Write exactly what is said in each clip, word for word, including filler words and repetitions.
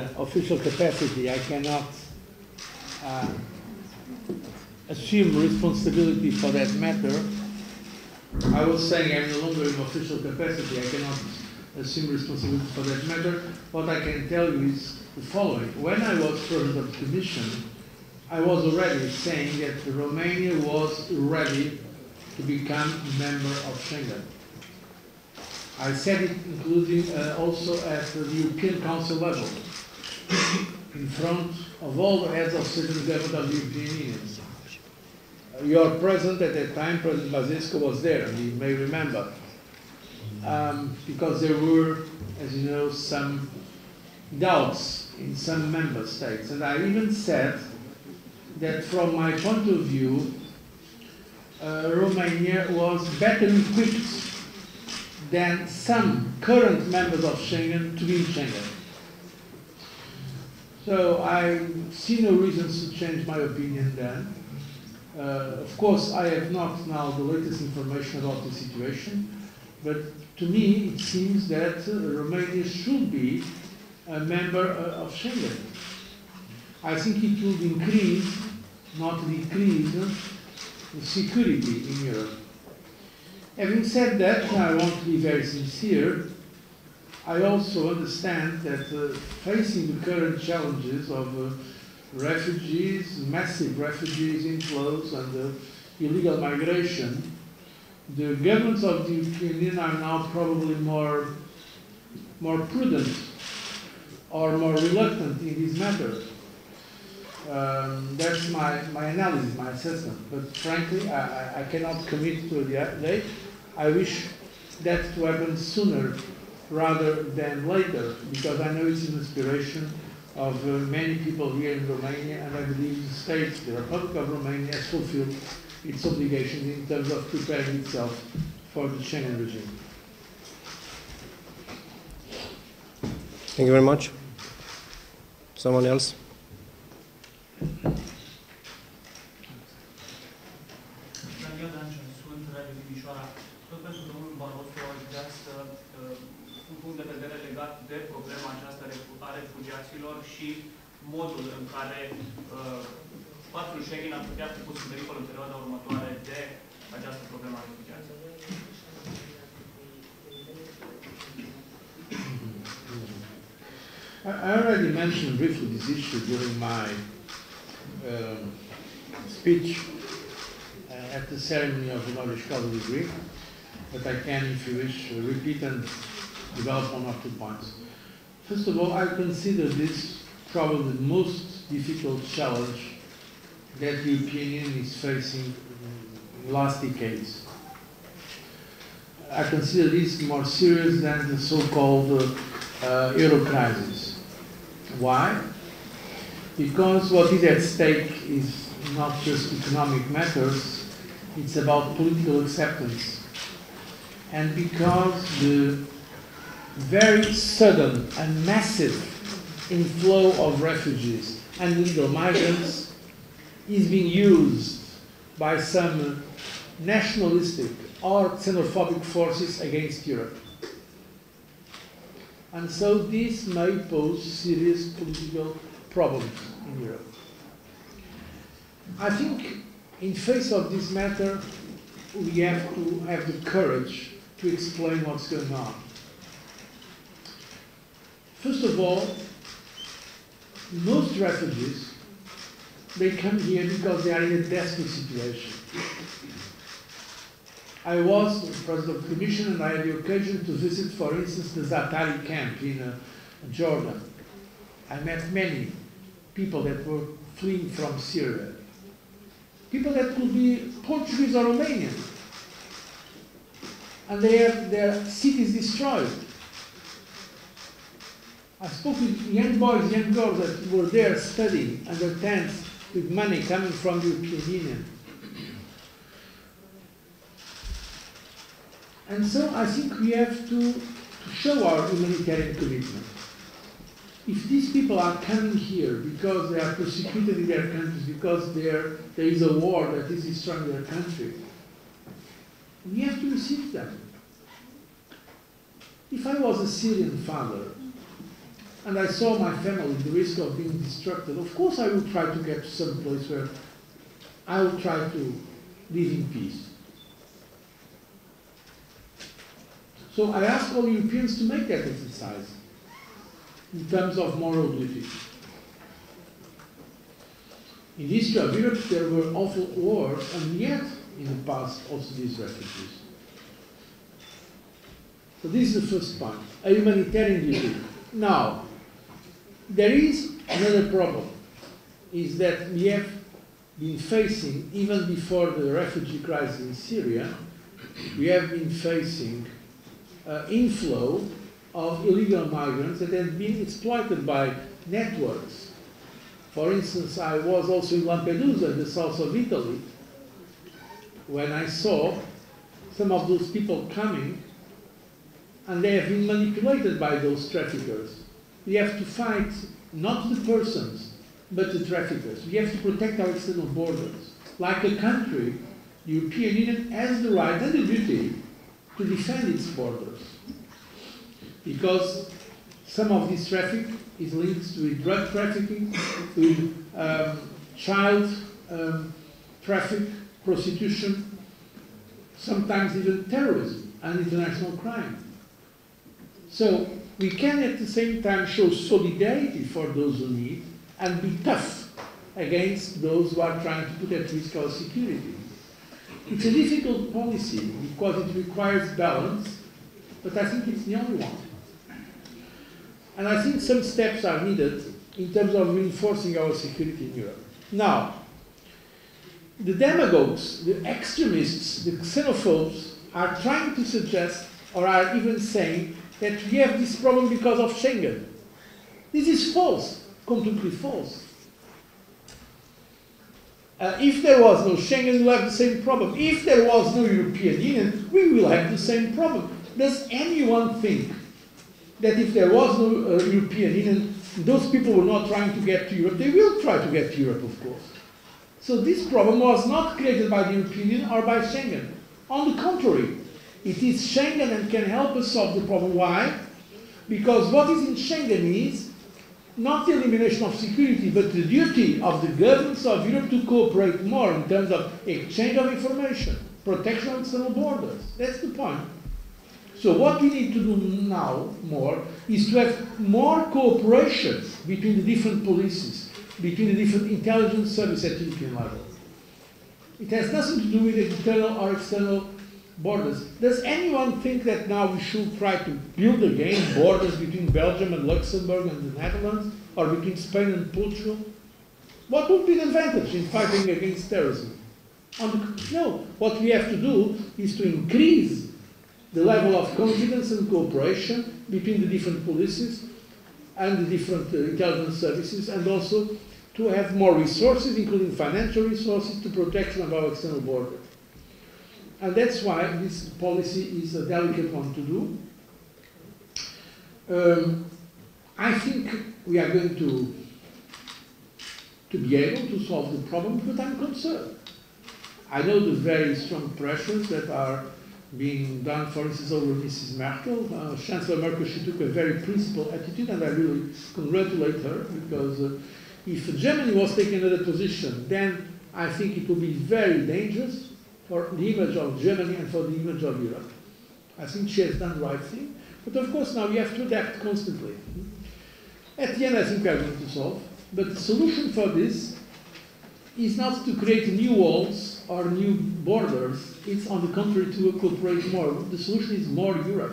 official capacity, I cannot uh, assume responsibility for that matter. I was saying I'm no longer in official capacity, I cannot assume responsibility for that matter. What I can tell you is the following. When I was President of the Commission, I was already saying that Romania was ready to become a member of Schengen. I said it including uh, also at the European Council level, in front of all the heads of state and government of the European Union. Uh, your president at that time, President Basescu, was there, and you may remember, um, because there were, as you know, some doubts in some member states. And I even said that from my point of view, uh, Romania was better equipped than some current members of Schengen to be in Schengen. So I see no reasons to change my opinion then. Uh, of course, I have not now the latest information about the situation, but to me it seems that uh, Romania should be a member uh, of Schengen. I think it will increase, not decrease, uh, the security in Europe. Having said that, I want to be very sincere. I also understand that uh, facing the current challenges of uh, refugees, massive refugees inflows and uh, illegal migration, the governments of the European Union are now probably more, more prudent or more reluctant in this matter. Um, that's my, my analysis, my assessment. But frankly, I, I cannot commit to the date. I wish that to happen sooner rather than later, because I know it's an inspiration of uh, many people here in Romania, and I believe the state, the Republic of Romania, has fulfilled its obligations in terms of preparing itself for the Schengen regime. Thank you very much. Someone else? De problema aceasta a refugiaților și modul în care uh, spațiul Schengen ar putea fi pus în pericol în perioada următoare de această problemă a refugiaților. I already mentioned briefly this issue during my uh, speech uh, at the ceremony of the Knowledge Scholar degree, but I can, if you wish, repeat and develop one or two points. First of all, I consider this probably the most difficult challenge that the European Union is facing in the last decades. I consider this more serious than the so-called uh, uh, euro crisis. Why? Because what is at stake is not just economic matters, it's about political acceptance. And because the very sudden and massive inflow of refugees and illegal migrants is being used by some nationalistic or xenophobic forces against Europe. And so this may pose serious political problems in Europe. I think in face of this matter, we have to have the courage to explain what's going on. First of all, most refugees, they come here because they are in a desperate situation. I was the President of the Commission and I had the occasion to visit, for instance, the Zaatari camp in uh, Jordan. I met many people that were fleeing from Syria. People that could be Portuguese or Romanian. And they have their cities destroyed. I spoke with young boys, young girls that were there studying under tents with money coming from the European Union. And so I think we have to, to show our humanitarian commitment. If these people are coming here because they are persecuted in their countries, because there is a war that is destroying their country, we have to receive them. If I was a Syrian father, and I saw my family, the risk of being destructed, of course I would try to get to some place where I would try to live in peace. So I ask all Europeans to make that exercise in terms of moral duty. In the history of Europe, there were awful wars, and yet, in the past, also these refugees. So this is the first point, a humanitarian duty. Now, there is another problem, is that we have been facing, even before the refugee crisis in Syria, we have been facing uh, inflow of illegal migrants that have been exploited by networks. For instance, I was also in Lampedusa, in the south of Italy, when I saw some of those people coming, and they have been manipulated by those traffickers. We have to fight not the persons, but the traffickers. We have to protect our external borders. Like a country, the European Union has the right and the duty to defend its borders. Because some of this traffic is linked to drug trafficking, with um, child um, traffic, prostitution, sometimes even terrorism and international crime. So we can at the same time show solidarity for those who need and be tough against those who are trying to put at risk our security. It's a difficult policy because it requires balance, but I think it's the only one. And I think some steps are needed in terms of reinforcing our security in Europe. Now, the demagogues, the extremists, the xenophobes are trying to suggest, or are even saying, that we have this problem because of Schengen. This is false, completely false. Uh, if there was no Schengen, we will have the same problem. If there was no European Union, we will have the same problem. Does anyone think that if there was no uh, European Union, those people were not trying to get to Europe? They will try to get to Europe, of course. So this problem was not created by the European Union or by Schengen. On the contrary, it is Schengen and can help us solve the problem. Why? Because what is in Schengen is not the elimination of security, but the duty of the governments of Europe to cooperate more in terms of exchange of information, protection of external borders. That's the point. So what we need to do now more is to have more cooperation between the different policies, between the different intelligence services at the European level. It has nothing to do with internal or external borders. Does anyone think that now we should try to build again borders between Belgium and Luxembourg and the Netherlands, or between Spain and Portugal? What would be the advantage in fighting against terrorism? On the, no, what we have to do is to increase the level of confidence and cooperation between the different policies and the different uh, intelligence services, and also to have more resources, including financial resources, to protection of our external border. And that's why this policy is a delicate one to do. Um, I think we are going to, to be able to solve the problem, but I'm concerned. I know the very strong pressures that are being done, for instance, over Missus Merkel. Uh, Chancellor Merkel, she took a very principled attitude, and I really congratulate her, because uh, if Germany was taking another position, then I think it would be very dangerous for the image of Germany and for the image of Europe. I think she has done the right thing. But of course now we have to adapt constantly. At the end I think we are going to solve. But the solution for this is not to create new walls or new borders. It's on the contrary to cooperate more. The solution is more Europe.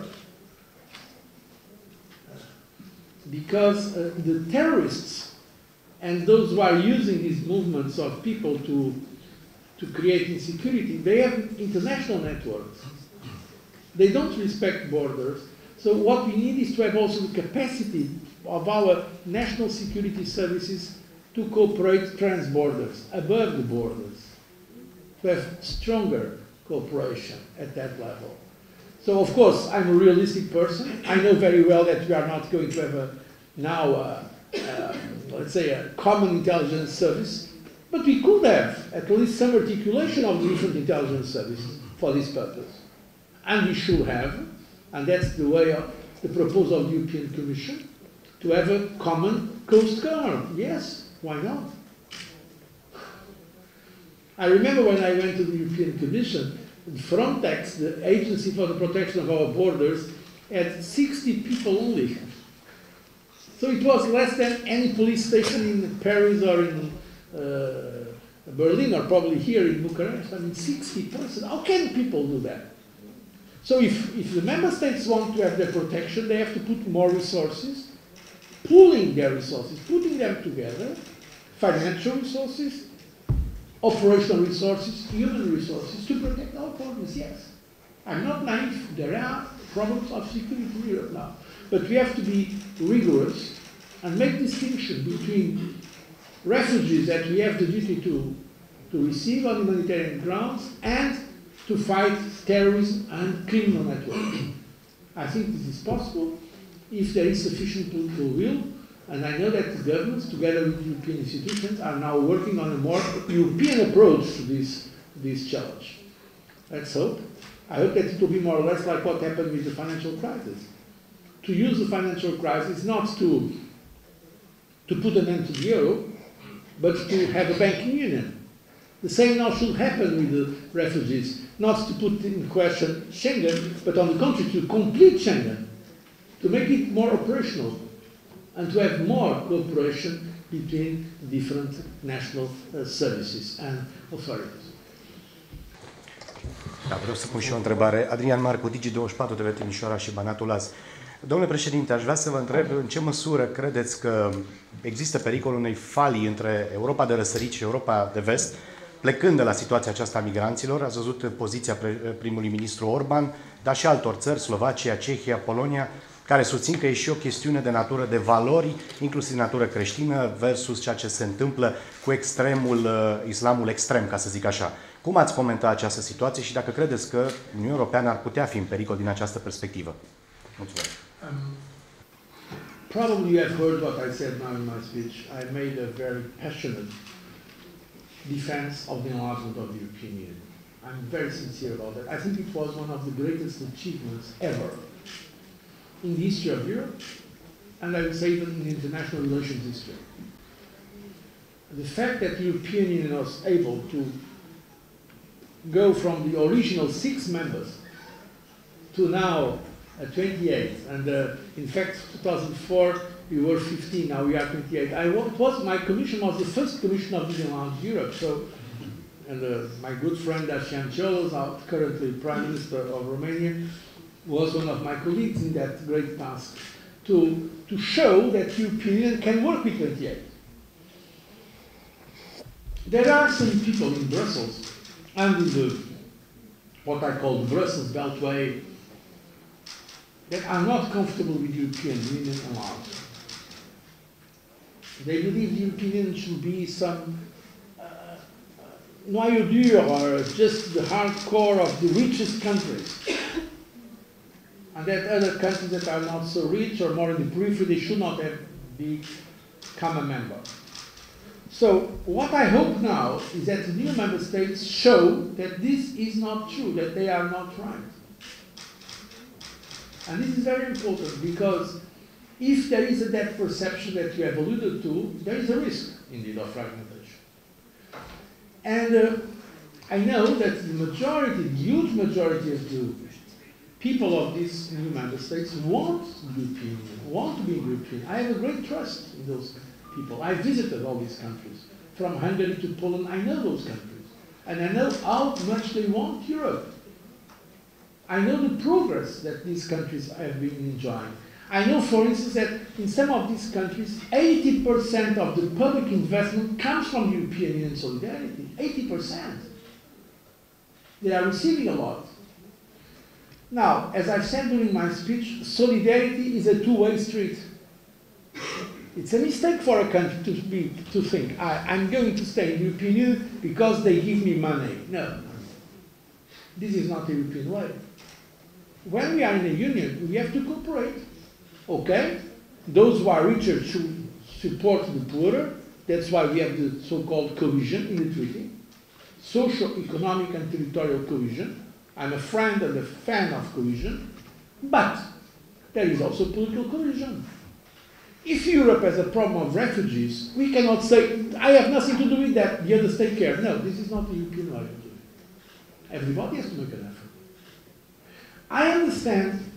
Because uh, the terrorists and those who are using these movements of people to to create insecurity, they have international networks. They don't respect borders. So what we need is to have also the capacity of our national security services to cooperate trans-borders, above the borders, to have stronger cooperation at that level. So of course, I'm a realistic person. I know very well that we are not going to have a, now, a, a, let's say, a common intelligence service. But we could have at least some articulation of the different intelligence services for this purpose. And we should have, and that's the way of the proposal of the European Commission, to have a common coast guard. Yes, why not? I remember when I went to the European Commission, Frontex, the Agency for the Protection of Our Borders, had sixty people only. So it was less than any police station in Paris or in uh, Berlin, or probably here in Bucharest. I mean, sixty persons. How can people do that? So if, if the member states want to have their protection, they have to put more resources, pooling their resources, putting them together, financial resources, operational resources, human resources, to protect our borders, yes. I'm not naive. There are problems of security in Europe now. But we have to be rigorous and make distinction between refugees that we have the duty to, to receive on humanitarian grounds and to fight terrorism and criminal networks. I think this is possible if there is sufficient political will, and I know that the governments, together with European institutions, are now working on a more European approach to this, this challenge. Let's hope. I hope that it will be more or less like what happened with the financial crisis. To use the financial crisis not to, to put an end to the euro, but to have a banking union. The same now should happen with the refugees, not to put in question Schengen, but on the contrary, to complete Schengen, to make it more operational, and to have more cooperation between different national uh, services and authorities. Da, vreau să pun și o întrebare. Adrian Marcu, Digi douăzeci și patru, T V Timișoara și Banatul Azi. Domnule președinte, aș vrea să vă întreb în ce măsură credeți că există pericolul unei falii între Europa de răsărit și Europa de vest, plecând de la situația aceasta a migranților. Ați văzut poziția primului ministru Orban, dar și altor țări, Slovacia, Cehia, Polonia, care susțin că e și o chestiune de natură de valori, inclusiv de natură creștină, versus ceea ce se întâmplă cu extremul, islamul extrem, ca să zic așa. Cum ați comenta această situație și dacă credeți că Uniunea Europeană ar putea fi în pericol din această perspectivă? Mulțumesc. Um, probably you have heard what I said now in my speech. I made a very passionate defense of the enlargement of the European Union. I'm very sincere about that. I think it was one of the greatest achievements ever in the history of Europe, and I would say even in international relations history. The fact that the European Union was able to go from the original six members to now uh, twenty-eight, and uh, in fact two thousand four we were fifteen, now we are twenty-eight. I was, my commission was the first commission of the enlarged Europe, so, and uh, my good friend Dacian Ciolos, currently Prime Minister of Romania, was one of my colleagues in that great task, to, to show that the European Union can work with twenty-eight. There are some people in Brussels and in the, what I call the Brussels Beltway, that are not comfortable with the European Union enlarged. They believe the European Union should be some uh, noyau dur, or just the hardcore of the richest countries. And that other countries that are not so rich or more in the periphery, they should not have become a member. So what I hope now is that the new member states show that this is not true, that they are not right. And this is very important, because if there is a that perception that you have alluded to, there is a risk indeed of fragmentation. And uh, I know that the majority, the huge majority of the people of these new member states want the European Union, want to be in the European Union. I have a great trust in those people. I visited all these countries. From Hungary to Poland, I know those countries. And I know how much they want Europe. I know the progress that these countries have been enjoying. I know, for instance, that in some of these countries, eighty percent of the public investment comes from European Union solidarity. eighty percent. They are receiving a lot. Now, as I said during my speech, solidarity is a two-way street. It's a mistake for a country to, be, to think, I, I'm going to stay in the European Union because they give me money. No. This is not the European way. When we are in a union, we have to cooperate. Okay? Those who are richer should support the poorer. That's why we have the so-called cohesion in the treaty. Social, economic, and territorial cohesion. I'm a friend and a fan of cohesion. But there is also political cohesion. If Europe has a problem of refugees, we cannot say, I have nothing to do with that, the others take care. No, this is not the European way of doing it. Everybody has to make an effort. I understand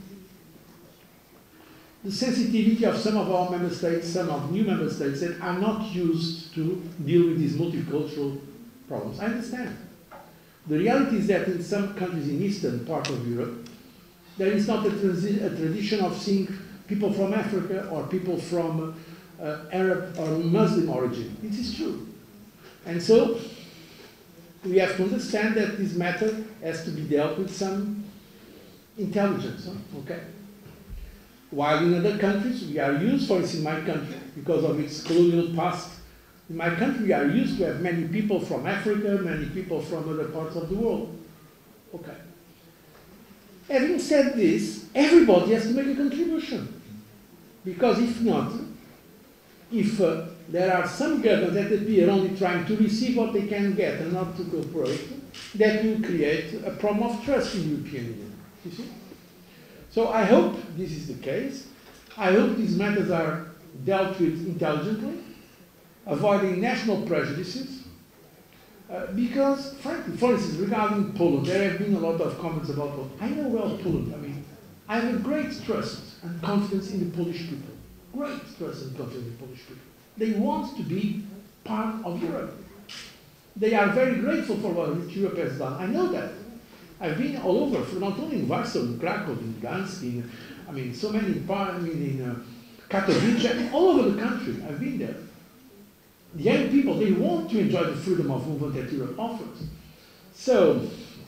the sensitivity of some of our member states, some of new member states that are not used to deal with these multicultural problems. I understand. The reality is that in some countries in eastern part of Europe, there is not a, a tradition of seeing people from Africa or people from uh, Arab or Muslim origin. It is true. And so we have to understand that this matter has to be dealt with some intelligence, huh? Okay? While in other countries, we are used, for instance, in my country, because of its colonial past, in my country we are used to have many people from Africa, many people from other parts of the world. Okay. Having said this, everybody has to make a contribution. Because if not, if uh, there are some governments that appear only trying to receive what they can get and not to cooperate, that will create a problem of trust in the European Union. You see? So I hope this is the case. I hope these matters are dealt with intelligently, avoiding national prejudices, uh, because, frankly, for instance, regarding Poland, there have been a lot of comments about Poland. I know well Poland. I mean, I have a great trust and confidence in the Polish people. Great trust and confidence in the Polish people. They want to be part of Europe. They are very grateful for what Europe has done. I know that. I've been all over, for not only in Warsaw, in Krakow, in Gdansk, in, I mean, so many parts, I mean, in uh, Katowice, I mean, all over the country. I've been there. The young people, they want to enjoy the freedom of movement that Europe offers. So,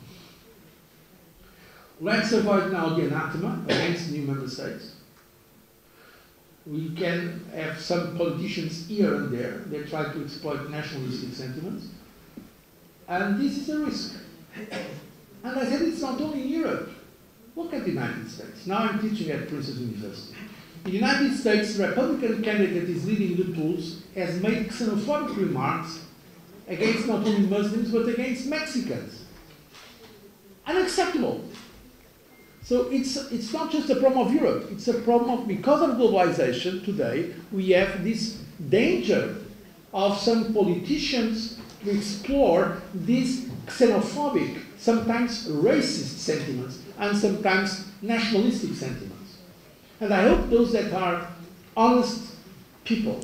let's avoid now the anathema against new member states. We can have some politicians here and there that try to exploit nationalistic sentiments. And this is a risk. And I said it's not only in Europe. Look at the United States. Now I'm teaching at Princeton University. In the United States, the Republican candidate that is leading the polls has made xenophobic remarks against not only Muslims, but against Mexicans. Unacceptable. So it's, it's not just a problem of Europe. It's a problem of, because of globalization today, we have this danger of some politicians to explore these xenophobic, sometimes racist sentiments, and sometimes nationalistic sentiments. And I hope those that are honest people,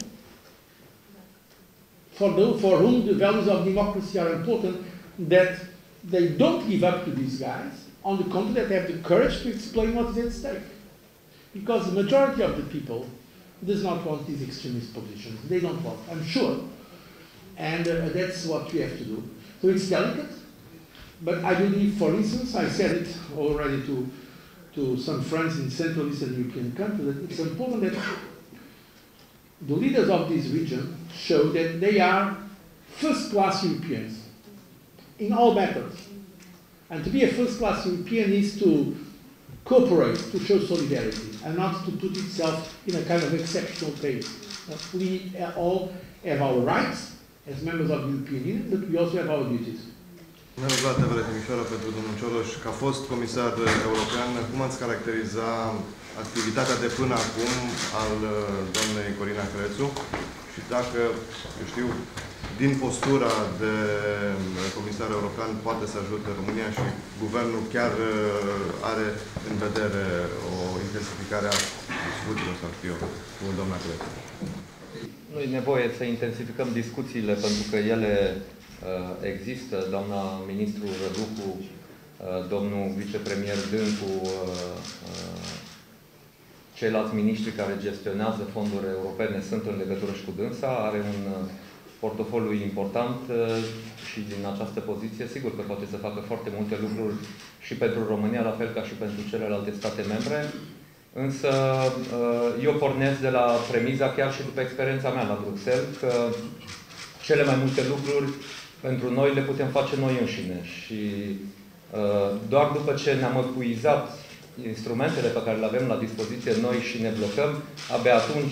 for, those, for whom the values of democracy are important, that they don't give up to these guys, on the contrary, that they have the courage to explain what is at stake. Because the majority of the people does not want these extremist positions. They don't want, I'm sure. And uh, that's what we have to do. So it's delicate, but I believe, for instance, I said it already to, to some friends in Central Eastern European countries, that it's important that the leaders of this region show that they are first-class Europeans in all matters. And to be a first-class European is to cooperate, to show solidarity, and not to put itself in a kind of exceptional case. We all have our rights as members of the European Union, but we also have our duties. Vlad Tevere Timișoara pentru domnul Cioloș. Ca fost comisar european, cum ați caracteriza activitatea de până acum al doamnei Corina Crețu și dacă, eu știu, din postura de comisar european poate să ajute România și guvernul chiar are în vedere o intensificare a discuțiilor, sau știu eu, cu doamna Crețu? Nu e nevoie să intensificăm discuțiile pentru că ele uh, există. Doamna ministru Răducu, uh, domnul vicepremier Dâncu, uh, uh, ceilalți miniștri care gestionează fonduri europene sunt în legătură și cu dânsa. Are un uh, portofoliu important uh, și din această poziție sigur că poate să facă foarte multe lucruri și pentru România, la fel ca și pentru celelalte state membre. Însă eu pornesc de la premiza, chiar și după experiența mea la Bruxelles, că cele mai multe lucruri pentru noi le putem face noi înșine. Și doar după ce ne-am epuizat instrumentele pe care le avem la dispoziție noi și ne blocăm, abia atunci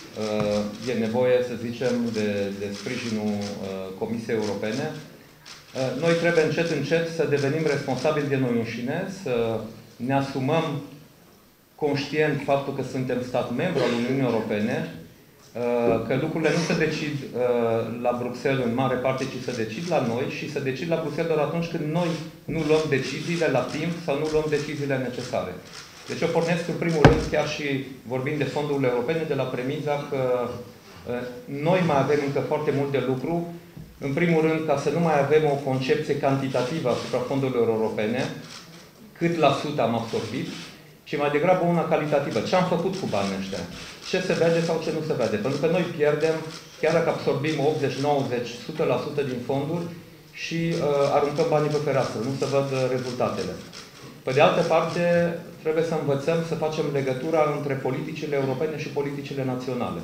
e nevoie, să zicem, de, de sprijinul Comisiei Europene. Noi trebuie încet, încet să devenim responsabili de noi înșine, să ne asumăm conștient faptul că suntem stat membru al Uniunii Europene că lucrurile nu se decid la Bruxelles în mare parte, ci se decid la noi și se decid la Bruxelles doar atunci când noi nu luăm deciziile la timp sau nu luăm deciziile necesare. Deci eu pornesc în primul rând, chiar și vorbind de fondurile europene, de la premiza că noi mai avem încă foarte mult de lucru. În primul rând, ca să nu mai avem o concepție cantitativă asupra fondurilor europene, cât la sută am absorbit, ci mai degrabă una calitativă. Ce am făcut cu banii ăștia? Ce se vede sau ce nu se vede? Pentru că noi pierdem, chiar dacă absorbim optzeci, nouăzeci, o sută la sută din fonduri și uh, aruncăm banii pe fereastră, nu se văd rezultatele. Pe de altă parte, trebuie să învățăm să facem legătura între politicile europene și politicile naționale.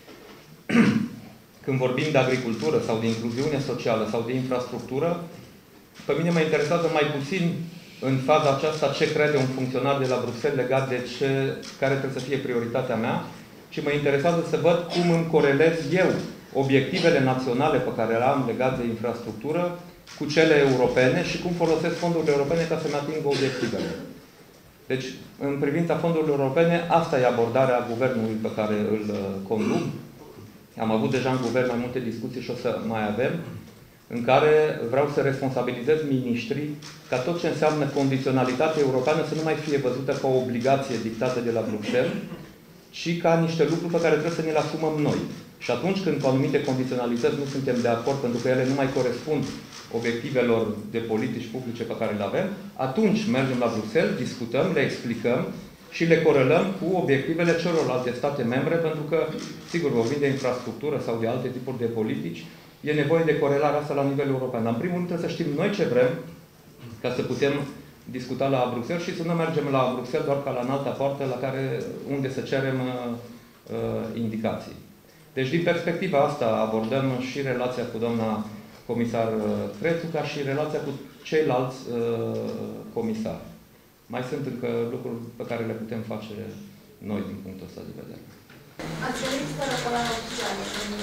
Când vorbim de agricultură sau de incluziune socială sau de infrastructură, pe mine mă interesează mai puțin în faza aceasta ce crede un funcționar de la Bruxelles legat de ce, care trebuie să fie prioritatea mea, ci mă interesează să văd cum îmi corelez eu obiectivele naționale pe care le am legate de infrastructură cu cele europene și cum folosesc fondurile europene ca să-mi ating obiectivele. Deci, în privința fondurilor europene, asta e abordarea guvernului pe care îl conduc. Am avut deja în guvern mai multe discuții și o să mai avem, în care vreau să responsabilizez miniștrii ca tot ce înseamnă condiționalitate europeană să nu mai fie văzută ca o obligație dictată de la Bruxelles, ci ca niște lucruri pe care trebuie să ne le asumăm noi. Și atunci când cu anumite condiționalități nu suntem de acord pentru că ele nu mai corespund obiectivelor de politici publice pe care le avem, atunci mergem la Bruxelles, discutăm, le explicăm și le corelăm cu obiectivele celorlalte state membre, pentru că, sigur, vorbim de infrastructură sau de alte tipuri de politici, e nevoie de corelarea asta la nivel european. Dar, în primul rând, trebuie să știm noi ce vrem ca să putem discuta la Bruxelles și să nu mergem la Bruxelles doar ca la înalta poartă la care, unde să cerem uh, uh, indicații. Deci, din perspectiva asta, abordăm și relația cu doamna comisar Crețu, ca și relația cu ceilalți uh, comisari. Mai sunt încă lucruri pe care le putem face noi din punctul ăsta de vedere. Ați venit fără coloană oficială?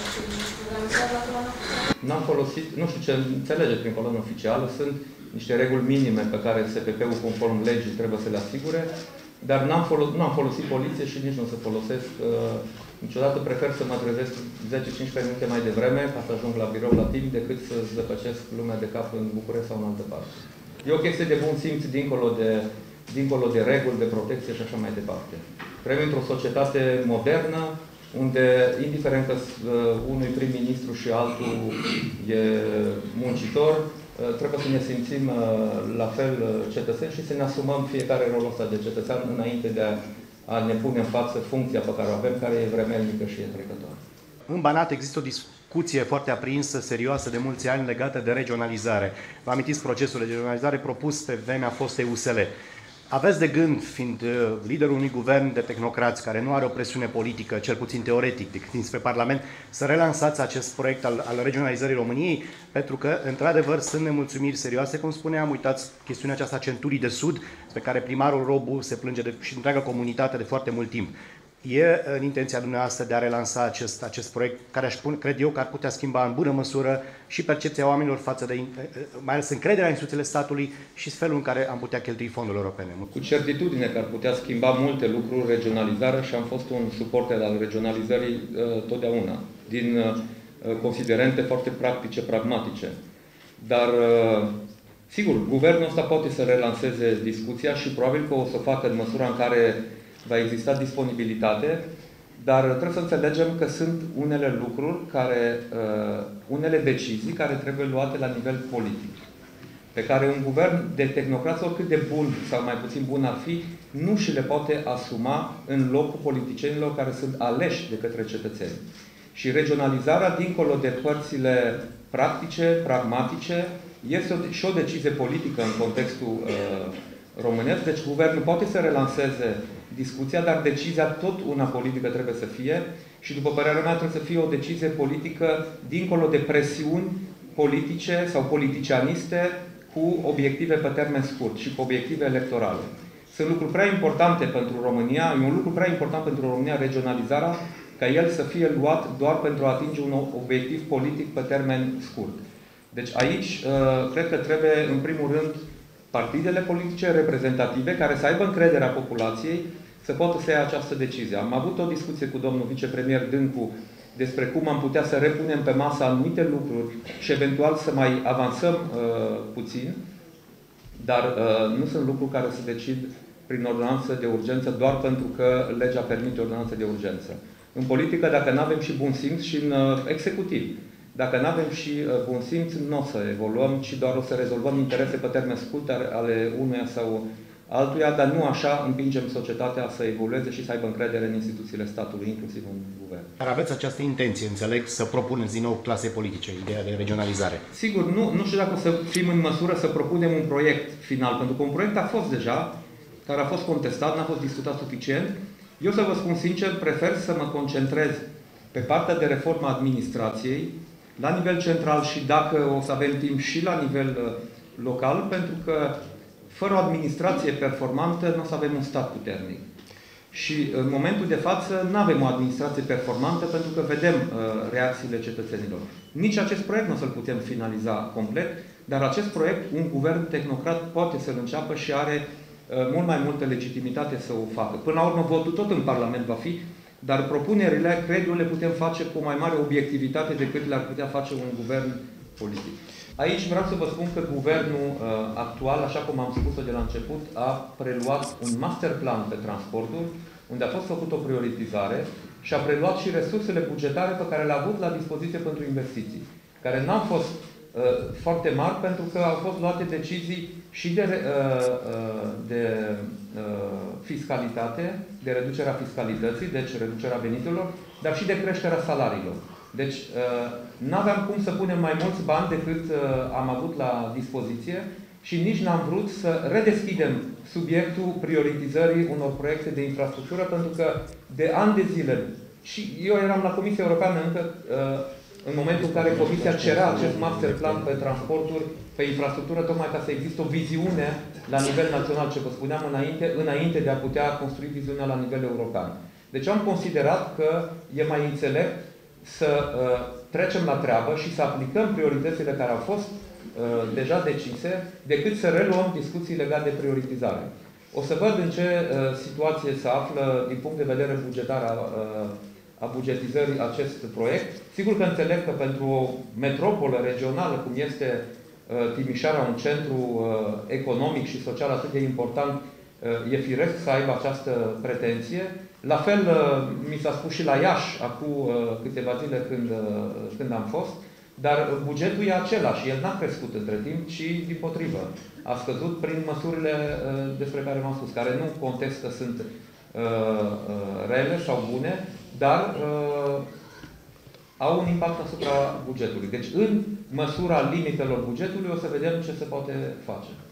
N-am folosit, nu știu ce înțelegeți prin coloană oficială, sunt niște reguli minime pe care S P P-ul conform legii trebuie să le asigure, dar n-am folosit, n-am folosit poliție și nici nu o să folosesc. Uh, niciodată prefer să mă trezesc zece cincisprezece minute mai devreme ca să ajung la birou la timp decât să zăpăcesc lumea de cap în București sau în altă parte. E o chestie de bun simț dincolo de, dincolo de reguli, de protecție și așa mai departe. Trăim într-o societate modernă, unde, indiferent că uh, unui prim-ministru și altul e muncitor, uh, trebuie să ne simțim uh, la fel uh, cetățeni și să ne asumăm fiecare rolul ăsta de cetățean înainte de a, a ne pune în față funcția pe care o avem, care e vremelnică și e trecătoare. În Banat există o discuție foarte aprinsă, serioasă, de mulți ani, legată de regionalizare. Vă amintiți procesul de regionalizare propus pe vremea fostei U S L. Aveți de gând, fiind liderul unui guvern de tehnocrați care nu are o presiune politică, cel puțin teoretic, dinspre Parlament, să relansați acest proiect al, al regionalizării României? Pentru că, într-adevăr, sunt nemulțumiri serioase, cum spuneam, uitați chestiunea aceasta Centurii de Sud, pe care primarul Robu se plânge de, și întreaga comunitate de foarte mult timp. E în intenția dumneavoastră de a relansa acest, acest proiect, care aș spune, cred eu, că ar putea schimba în bună măsură și percepția oamenilor față de, mai ales încrederea în instituțiile statului și felul în care am putea cheltui fondurile europene? Cu certitudine că ar putea schimba multe lucruri regionalizarea și am fost un suporter al regionalizării uh, totdeauna, din uh, considerente foarte practice, pragmatice. Dar, uh, sigur, guvernul ăsta poate să relanseze discuția și probabil că o să facă în măsura în care va exista disponibilitate, dar trebuie să înțelegem că sunt unele lucruri, care, uh, unele decizii care trebuie luate la nivel politic, pe care un guvern de tehnocrați, oricât de bun sau mai puțin bun ar fi, nu și le poate asuma în locul politicienilor care sunt aleși de către cetățeni. Și regionalizarea, dincolo de părțile practice, pragmatice, este o, și o decizie politică în contextul uh, românesc. Deci guvernul poate să relanseze discuția, dar decizia tot una politică trebuie să fie și, după părerea mea, trebuie să fie o decizie politică dincolo de presiuni politice sau politicianiste cu obiective pe termen scurt și cu obiective electorale. Sunt lucruri prea importante pentru România, e un lucru prea important pentru România, regionalizarea, ca el să fie luat doar pentru a atinge un obiectiv politic pe termen scurt. Deci aici, cred că trebuie, în primul rând, partidele politice reprezentative, care să aibă încrederea populației, să poată să ia această decizie. Am avut o discuție cu domnul vicepremier Dâncu despre cum am putea să repunem pe masă anumite lucruri și eventual să mai avansăm uh, puțin, dar uh, nu sunt lucruri care se decid prin ordonanță de urgență doar pentru că legea permite ordonanță de urgență. În politică, dacă nu avem și bun simț, și în uh, executiv, dacă nu avem și uh, bun simț, nu o să evoluăm, ci doar o să rezolvăm interese pe termen scurt ale unuia sau altuia, dar nu așa împingem societatea să evolueze și să aibă încredere în instituțiile statului, inclusiv în guvern. Dar aveți această intenție, înțeleg, să propuneți din nou clase politice, ideea de regionalizare. Sigur, nu, nu știu dacă o să fim în măsură să propunem un proiect final, pentru că un proiect a fost deja, care a fost contestat, n-a fost discutat suficient. Eu, să vă spun sincer, prefer să mă concentrez pe partea de reformă a administrației, la nivel central și, dacă o să avem timp, și la nivel uh, local, pentru că fără o administrație performantă nu o să avem un stat puternic. Și în momentul de față nu avem o administrație performantă pentru că vedem uh, reacțiile cetățenilor. Nici acest proiect nu o să-l putem finaliza complet, dar acest proiect, un guvern tehnocrat poate să-l înceapă și are uh, mult mai multă legitimitate să o facă. Până la urmă, votul tot în Parlament va fi, dar propunerile, cred eu, le putem face cu o mai mare obiectivitate decât le-ar putea face un guvern politic. Aici vreau să vă spun că guvernul uh, actual, așa cum am spus-o de la început, a preluat un master plan pe transporturi, unde a fost făcut o prioritizare și a preluat și resursele bugetare pe care le-a avut la dispoziție pentru investiții, care n-au fost uh, foarte mari pentru că au fost luate decizii și de, uh, uh, de uh, fiscalitate, de reducerea fiscalității, deci reducerea veniturilor, dar și de creșterea salariilor. Deci, nu aveam cum să punem mai mulți bani decât am avut la dispoziție și nici n-am vrut să redeschidem subiectul prioritizării unor proiecte de infrastructură, pentru că de ani de zile, și eu eram la Comisia Europeană încă în momentul în care Comisia cerea acest master plan pe transporturi, pe infrastructură, tocmai ca să există o viziune la nivel național, ce vă spuneam înainte, înainte de a putea construi viziunea la nivel european. Deci am considerat că e mai înțelept să uh, trecem la treabă și să aplicăm prioritățile care au fost uh, deja decise, decât să reluăm discuții legate de prioritizare. O să văd în ce uh, situație se află din punct de vedere bugetar a, uh, a bugetizării acest proiect. Sigur că înțeleg că pentru o metropolă regională, cum este uh, Timișoara, un centru uh, economic și social atât de important, uh, e firesc să aibă această pretenție. La fel, mi s-a spus și la Iași, acum câteva zile când, când am fost, dar bugetul e același. El n-a crescut între timp, ci dimpotrivă. A scăzut prin măsurile despre care v-am spus, care nu contest că sunt rele sau bune, dar au un impact asupra bugetului. Deci, în măsura limitelor bugetului, o să vedem ce se poate face.